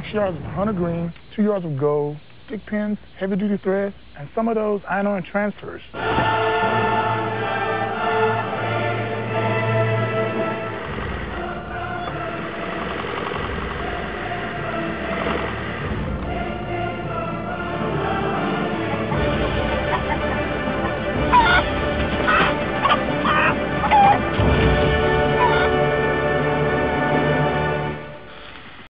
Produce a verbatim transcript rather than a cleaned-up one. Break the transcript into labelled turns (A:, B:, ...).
A: yards of hunter green, two yards of gold, stick pins, heavy-duty thread, and some of those iron-on transfers.